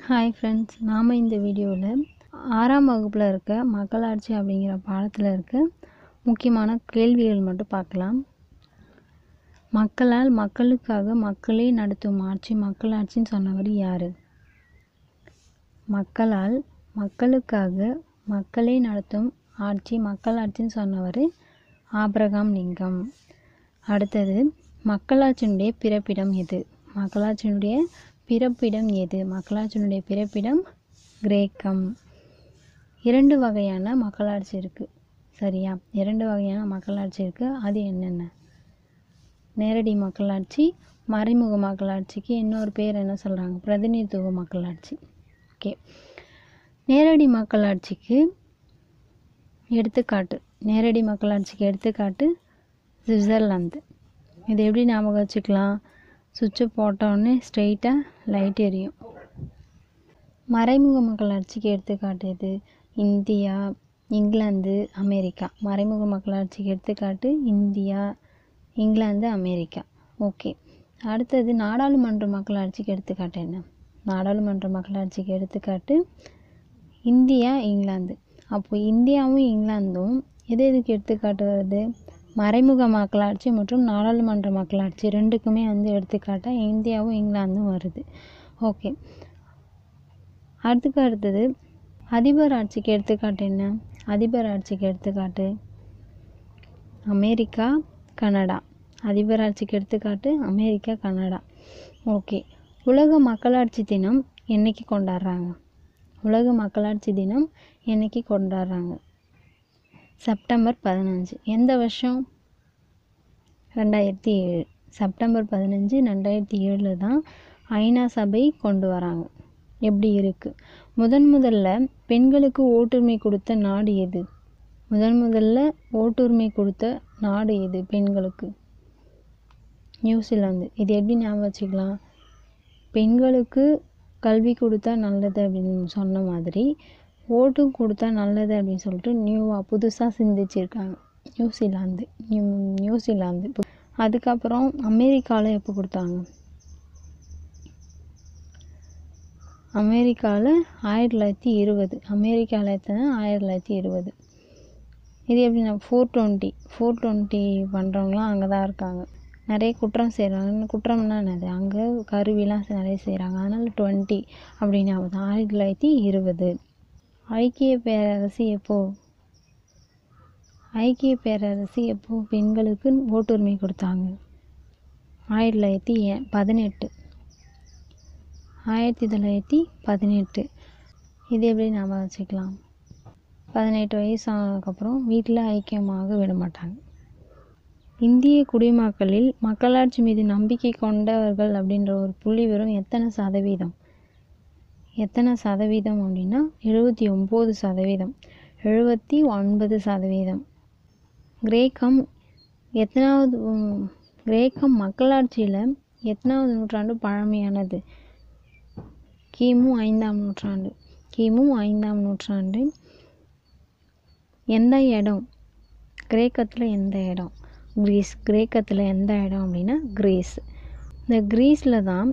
Hi friends, நாம் இந்த வீடியோவில் 6ஆம் வகுப்பில் இருக்க மக்களாட்சி அப்படிங்கிற பாடத்தில் இருக்க முக்கியமான கேள்விகள் மட்டும் பார்க்கலாம். மக்களால் மக்களுக்காக மக்களே நடத்தும் ஆட்சி மக்களாட்சின்னு சொன்னவர் யார்? மக்களால் மக்களுக்காக மக்களே நடத்தும் ஆட்சி மக்களாட்சின்னு சொன்னவர் ஆபிரகாம் லிங்கன். அடுத்தது, மக்களாட்சியினுடைய பிறப்பிடம் எது? மக்களாட்சியினுடைய பிறப்பிடம் எது? மக்களாட்சியினுடைய பிறப்பிடம் கிரேக்கம். 2 வகையான மக்களாட்சி இருக்குது, சரியா? 2 வகையான மக்களாட்சி இருக்குது. அது என்னென்ன? நேரடி மக்களாட்சி, மறைமுக மக்களாட்சிக்கு இன்னொரு பேர் என்ன சொல்கிறாங்க? பிரதிநிதித்துவ மக்களாட்சி. ஓகே, நேரடி மக்களாட்சிக்கு எடுத்துக்காட்டு சுவிட்சர்லாந்து. இது எப்படி ஞாபகம் வச்சுக்கலாம்? சுவிட்சு போட்டோடனே ஸ்ட்ரெயிட்டாக லைட் எரியும். மறைமுக மக்களாட்சிக்கு எடுத்துக்காட்டு எது? இந்தியா, இங்கிலாந்து, அமெரிக்கா. மறைமுக மக்களாட்சிக்கு எடுத்துக்காட்டு இந்தியா, இங்கிலாந்து, அமெரிக்கா. ஓகே, அடுத்தது நாடாளுமன்ற மக்களாட்சிக்கு எடுத்துக்காட்டு என்ன? நாடாளுமன்ற மக்களாட்சிக்கு எடுத்துக்காட்டு இந்தியா, இங்கிலாந்து. அப்போது இந்தியாவும் இங்கிலாந்தும் எதுக்கு எடுத்துக்காட்டு வருது? மறைமுக மக்களாட்சி மற்றும் நாடாளுமன்ற மக்களாட்சி ரெண்டுக்குமே எடுத்துக்காட்டாக இந்தியாவும் இங்கிலாந்தும் வருது. ஓகே, அடுத்தது அதிபர் ஆட்சிக்கு எடுத்துக்காட்டு என்ன? அதிபர் ஆட்சிக்கு எடுத்துக்காட்டு அமெரிக்கா, கனடா. அதிபர் ஆட்சிக்கு எடுத்துக்காட்டு அமெரிக்கா, கனடா. ஓகே, உலக மக்களாட்சி தினம் என்னைக்கு கொண்டாடுறாங்க? உலக மக்களாட்சி தினம் என்னைக்கு கொண்டாடுறாங்க? செப்டம்பர் 15. எந்த வருஷம்? 2007. செப்டம்பர் 15, 2007 தான் ஐநா சபை கொண்டு வராங்க. எப்படி இருக்குது? முதல்ல பெண்களுக்கு ஓட்டுரிமை கொடுத்த நாடு எது? முதல்ல ஓட்டுரிமை கொடுத்த நாடு எது பெண்களுக்கு? நியூசிலாந்து. இது எப்படி ஞாபகம் வச்சுக்கலாம்? பெண்களுக்கு கல்வி கொடுத்தா நல்லது அப்படின்னு சொன்ன மாதிரி ஓட்டும் கொடுத்தா நல்லது அப்படின்னு சொல்லிட்டு புதுசாக சிந்திச்சிருக்காங்க நியூசிலாந்து. அதுக்கப்புறம் அமெரிக்காவில் எப்போ கொடுத்தாங்க? அமெரிக்காவில் 1920. அமெரிக்காவில் எத்தனை? 1920. இது எப்படின்னா 420 பண்ணுறவங்களாம் அங்கே தான் இருக்காங்க. நிறைய குற்றம் செய்கிறாங்க. குற்றம்னா என்னது? அங்கே கருவிலாம் நிறைய செய்கிறாங்க. அதனால் 20 அப்படின்னு 1920. ஐக்கிய பேரரசு எப்போ பெண்களுக்கு ஓட்டுரிமை கொடுத்தாங்க? 1918. 1918. இது எப்படி நாம் வச்சுக்கலாம்? 18 வயசு ஆனதுக்கப்புறம் வீட்டில் ஐக்கியமாக விட மாட்டாங்க. இந்திய குடிமக்களில் மக்களாட்சி மீது நம்பிக்கை கொண்டவர்கள் அப்படின்ற ஒரு புள்ளி விவரம் எத்தனை சதவீதம் அப்படின்னா 79%. 79%. கிரேக்கம் மக்களாட்சியில் எத்தனாவது நூற்றாண்டு பழமையானது? கிமு 5ஆம் நூற்றாண்டு. எந்த இடம்? கிரேக்கத்தில் எந்த இடம்? கிரேக்கத்தில் எந்த இடம் அப்படின்னா கிரீஸ். இந்த கிரீஸில் தான்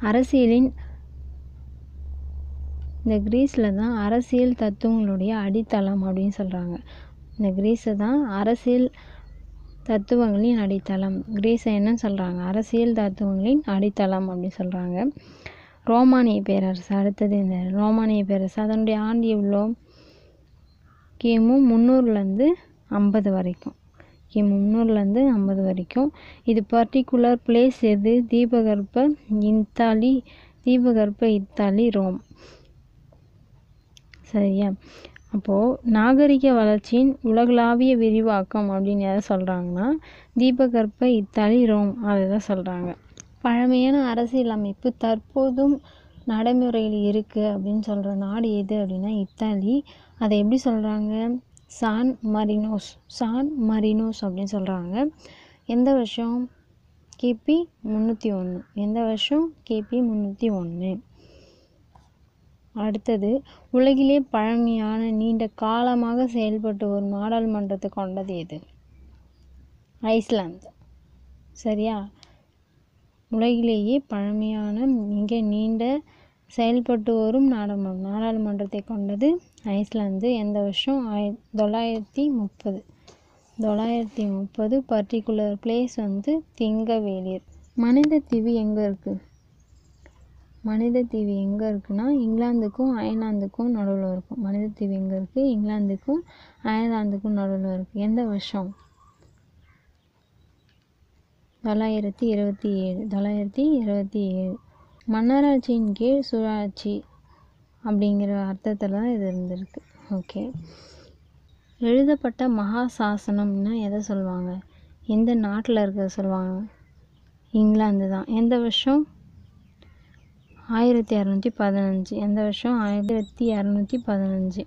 அரசியல் தத்துவங்களுடைய அடித்தளம் அப்படின்னு சொல்கிறாங்க. இந்த கிரீஸை தான் அரசியல் தத்துவங்களின் அடித்தளம். கிரீஸை என்னன்னு சொல்கிறாங்க? அரசியல் தத்துவங்களின் அடித்தளம் அப்படின்னு சொல்கிறாங்க. ரோமானிய பேரரசு. அடுத்தது இந்த ரோமானிய பேரரசு அதனுடைய ஆண்டு எவ்வளோ? கிமு 300-50 வரைக்கும். கிமு 300-50 வரைக்கும். இது பர்டிகுலர் பிளேஸ் எது? தீபகற்ப இத்தாலி, ரோம். சரியா? அப்போது நாகரிக வளர்ச்சியின் உலகளாவிய விரிவாக்கம் அப்படின்னு எதை சொல்கிறாங்கன்னா தீபகற்ப இத்தாலி, ரோம் அதை தான் சொல்கிறாங்க. பழமையான அரசியல் அமைப்பு தற்போதும் நடைமுறையில் இருக்குது அப்படின்னு சொல்கிற நாடு எது அப்படின்னா இத்தாலி. அதை எப்படி சொல்கிறாங்க? சான் மரினோஸ் அப்படின்னு சொல்கிறாங்க. எந்த வருஷம்? கிபி 301. எந்த வருஷம்? கிபி 301. அடுத்தது, உலகிலே பழமையான நீண்ட காலமாக செயல்பட்டு ஒரு நாடாளுமன்றத்தை கொண்டது எது? ஐஸ்லாந்து. சரியா? உலகிலேயே பழமையான மிக நீண்ட செயல்பட்டு வரும் நாடாளுமன்றத்தை கொண்டது ஐஸ்லாந்து. எந்த வருஷம்? 930. 930. பர்டிகுலர் பிளேஸ் வந்து திங்கவேலிர். மனிதத்தீவு எங்கே இருக்குது? மனிதத்தீவு எங்கே இருக்குன்னா இங்கிலாந்துக்கும் அயர்லாந்துக்கும் நடுவில் இருக்கும். மனிதத்தீவு எங்கே இருக்குது? இங்கிலாந்துக்கும் அயர்லாந்துக்கும் நடுவில் இருக்குது. எந்த வருஷம்? 927. 927. மன்னராட்சியின் கீழ் சுயாட்சி அப்படிங்கிற அர்த்தத்தில் தான் இது இருந்திருக்கு. ஓகே. எழுதப்பட்ட மகா சாசனம்னா எதை சொல்லுவாங்க? எந்த நாட்டில் இருக்கிறத சொல்லுவாங்க? இங்கிலாந்து தான். எந்த வருஷம்? 1215. எந்த வருஷம்? 1215.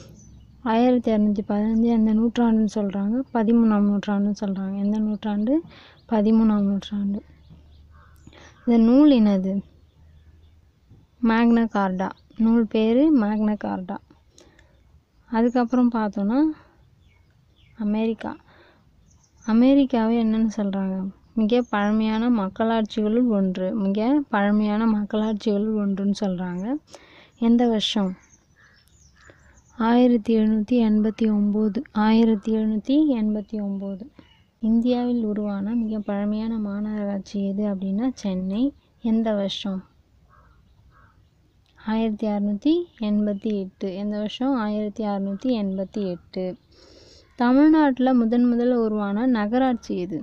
1215 எந்த நூற்றாண்டுன்னு சொல்கிறாங்க? 13ஆம் நூற்றாண்டுன்னு சொல்கிறாங்க. எந்த நூற்றாண்டு? 13ஆம் நூற்றாண்டு. இந்த நூல் என்னது? மேக்னா கார்டா. நூல் பேர் மேக்னா கார்டா. அதுக்கப்புறம் பார்த்தோன்னா அமெரிக்காவை என்னன்னு சொல்கிறாங்க? மிக பழமையான மக்களாட்சிகளுள் ஒன்று. மிக பழமையான மக்களாட்சிகளுள் ஒன்றுன்னு சொல்கிறாங்க. எந்த வருஷம்? 1789. 1789. இந்தியாவில் உருவான மிக பழமையான மாநகராட்சி எது அப்படின்னா சென்னை. எந்த வருஷம்? 1688. எந்த வருஷம்? 1688. தமிழ்நாட்டில் முதல்ல உருவான நகராட்சி எது?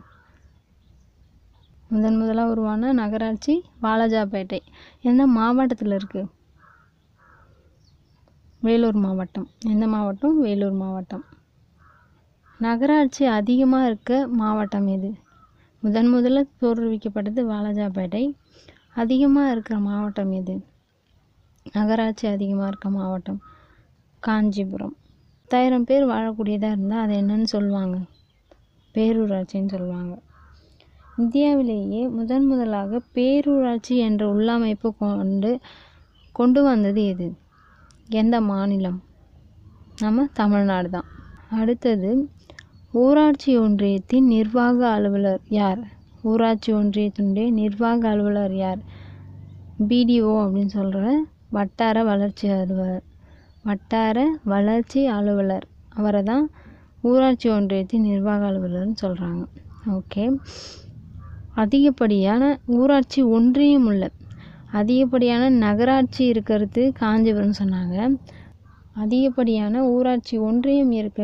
முதலாக உருவான நகராட்சி வாலாஜாபேட்டை. எந்த மாவட்டத்தில் இருக்குது? வேலூர் மாவட்டம். எந்த மாவட்டம்? வேலூர் மாவட்டம். நகராட்சி அதிகமாக இருக்க மாவட்டம் எது? முதல்ல தோற்றுவிக்கப்பட்டது வாலாஜாபேட்டை. அதிகமாக இருக்கிற மாவட்டம் எது? நகராட்சி அதிகமாக இருக்க மாவட்டம் காஞ்சிபுரம். 10,000 பேர் வாழக்கூடியதாக இருந்தால் அதை என்னன்னு சொல்லுவாங்க? பேரூராட்சின்னு சொல்லுவாங்க. இந்தியாவிலேயே முதலாக பேரூராட்சி என்ற உள்ளமைப்பு கொண்டு வந்தது எது? எந்த மாநிலம்? நம்ம தமிழ்நாடு தான். அடுத்தது, ஊராட்சி ஒன்றியத்தின் நிர்வாக அலுவலர் யார்? ஊராட்சி ஒன்றியத்தினுடைய நிர்வாக அலுவலர் யார்? BDO அப்படின்னு சொல்கிற வட்டார வளர்ச்சி அலுவலர். வட்டார வளர்ச்சி அலுவலர் அவரை தான் ஊராட்சி ஒன்றியத்தின் நிர்வாக அலுவலர்னு சொல்கிறாங்க. ஓகே. அதிகப்படியான ஊராட்சி ஒன்றியம் உள்ள அதிகப்படியான நகராட்சி இருக்கிறது காஞ்சிபுரம்னு சொன்னாங்க. அதிகப்படியான ஊராட்சி ஒன்றியம் இருக்க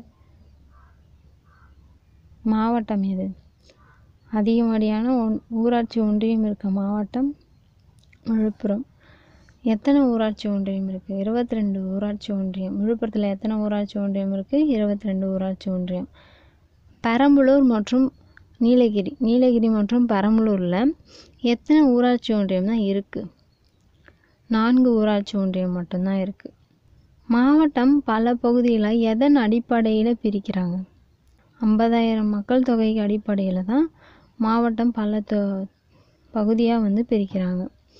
மாவட்டம் எது? அதிகப்படியான ஊராட்சி ஒன்றியம் இருக்க மாவட்டம் விழுப்புரம். எத்தனை ஊராட்சி ஒன்றியம் இருக்குது? 22 ஊராட்சி ஒன்றியம். விழுப்புரத்தில் எத்தனை ஊராட்சி ஒன்றியம் இருக்குது? 22 ஊராட்சி ஒன்றியம். பெரம்பலூர் மற்றும் நீலகிரி மற்றும் பெரம்பலூரில் எத்தனை ஊராட்சி ஒன்றியம் தான் இருக்குது? 4 ஊராட்சி ஒன்றியம் மட்டும்தான் இருக்குது. மாவட்டம் பல பகுதியில் எதன் அடிப்படையில் பிரிக்கிறாங்க? 50,000 மக்கள் தொகைக்கு அடிப்படையில் தான் மாவட்டம் பல பகுதியாக பிரிக்கிறாங்க.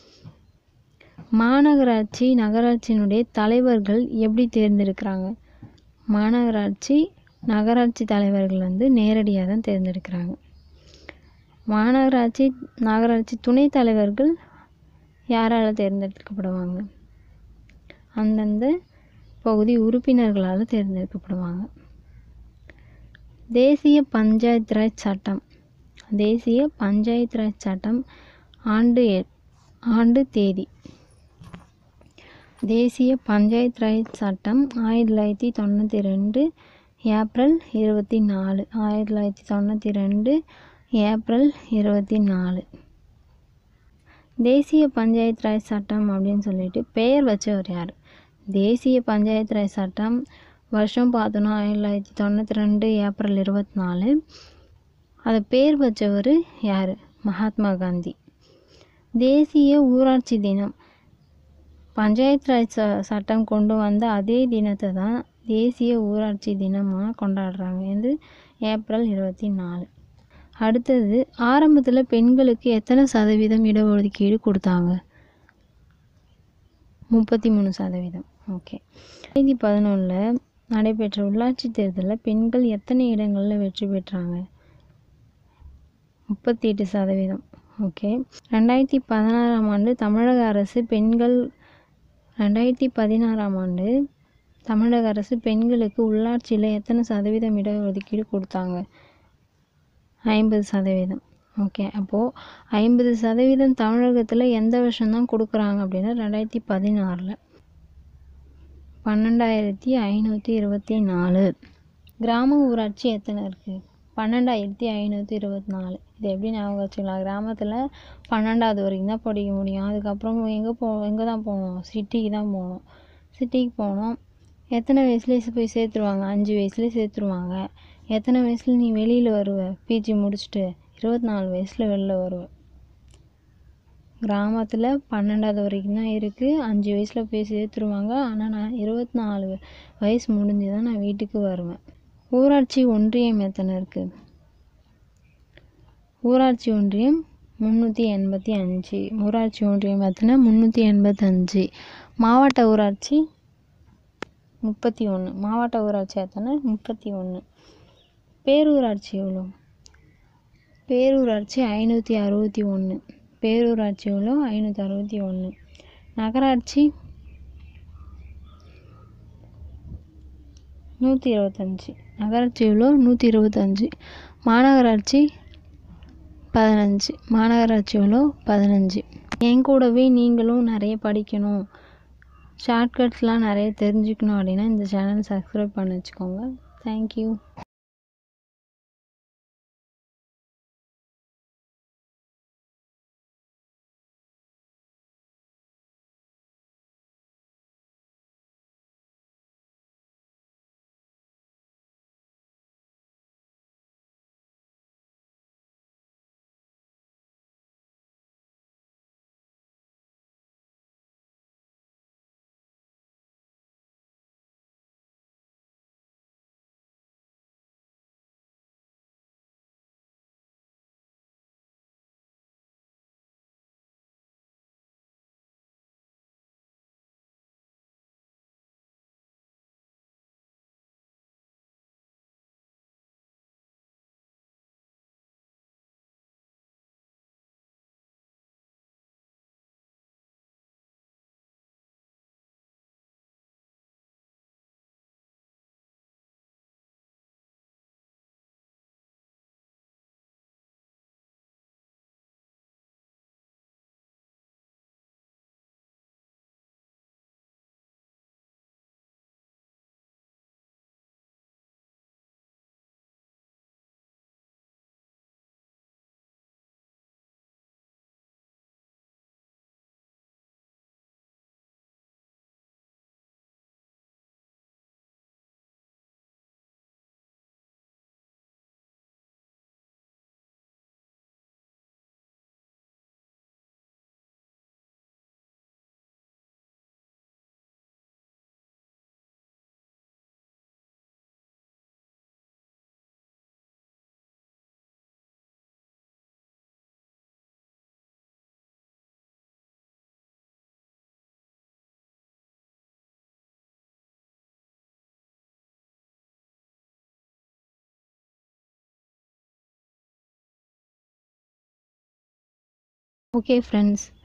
மாநகராட்சி நகராட்சியினுடைய தலைவர்கள் எப்படி தேர்ந்தெடுக்கிறாங்க? நகராட்சி தலைவர்கள் நேரடியாக தான் தேர்ந்தெடுக்கிறாங்க. நகராட்சி துணைத் தலைவர்கள் யாரால் தேர்ந்தெடுக்கப்படுவாங்க? அந்தந்த பகுதி உறுப்பினர்களால் தேர்ந்தெடுக்கப்படுவாங்க. தேசிய பஞ்சாயத்து ராஜ் சட்டம். தேசிய பஞ்சாயத்து ராஜ் சட்டம் ஆண்டு தேதி. தேசிய பஞ்சாயத்து ராஜ் சட்டம் 1992 ஏப்ரல் 24. 1992 ஏப்ரல் 24. தேசிய பஞ்சாயத்து ராஜ் சட்டம் அப்படின்னு சொல்லிட்டு பெயர் வச்சவர் யார்? தேசிய பஞ்சாயத்து ராஜ் சட்டம் வருஷம் பார்த்தோன்னா 1992 ஏப்ரல் 24. அதை பேர் வச்சவர் யார்? மகாத்மா காந்தி. தேசிய ஊராட்சி தினம். பஞ்சாயத்து ராஜ் சட்டம் கொண்டு வந்த அதே தினத்தை தான் தேசிய ஊராட்சி தினமாக கொண்டாடுறாங்க. இது ஏப்ரல் 24. அடுத்தது, ஆரம்பத்தில் பெண்களுக்கு எத்தனை சதவீதம் இடஒதுக்கீடு கொடுத்தாங்க? 33%. ஓகே. 2011 நடைபெற்ற உள்ளாட்சி தேர்தலில் பெண்கள் எத்தனை இடங்களில் வெற்றி பெற்றாங்க? 38%. ஓகே. 2016ஆம் ஆண்டு தமிழக அரசு 2016ஆம் ஆண்டு தமிழக அரசு பெண்களுக்கு உள்ளாட்சியில் எத்தனை சதவீதம் இடஒதுக்கீடு கொடுத்தாங்க? 50%. ஓகே. அப்போது 50% தமிழகத்தில் எந்த வருஷம்தான் கொடுக்குறாங்க அப்படின்னா 2016. 12,524. கிராம ஊராட்சி எத்தனை இருக்குது? 12,524. இது எப்படி ஞாபகம் வச்சுக்கலாம்? கிராமத்தில் 12வது வரைக்கும் தான் படிக்க முடியும். அதுக்கப்புறம் எங்கே தான் போகணும்? சிட்டிக்கு தான் போகணும். சிட்டிக்கு போனோம். எத்தனை வயசுலேயே போய் சேர்த்துருவாங்க? 5 வயசுலேயே சேர்த்துருவாங்க. எத்தனை வயசில் நீ வெளியில் வருவ? பிஜி முடிச்சுட்டு 24 வயசில் வெளில வருவ. கிராமத்தில் 12வது வரைக்கும் தான் இருக்குது. 5 வயசில் போய் சேர்த்துருவாங்க. ஆனால் நான் 24 வயசு முடிஞ்சு தான் நான் வீட்டுக்கு வருவேன். ஊராட்சி ஒன்றியம் எத்தனை இருக்குது? ஊராட்சி ஒன்றியம் 385. ஊராட்சி ஒன்றியம் எத்தனை? 385. மாவட்ட ஊராட்சி 31. மாவட்ட ஊராட்சி எத்தனை? 31. பேரூராட்சி எவ்வளோ? பேரூராட்சி 561. பேரூராட்சி எவ்வளோ? 561. நகராட்சி 125. நகராட்சி எவ்வளோ? 125. மாநகராட்சி 15. மாநகராட்சி எவ்வளோ? 15. என் கூடவே நீங்களும் நிறைய படிக்கணும், ஷார்ட்கட்ஸ்லாம் நிறைய தெரிஞ்சுக்கணும் அப்படின்னா இந்த சேனல் சப்ஸ்கிரைப் பண்ணி வச்சுக்கோங்க. தேங்க்யூ. Okay friends,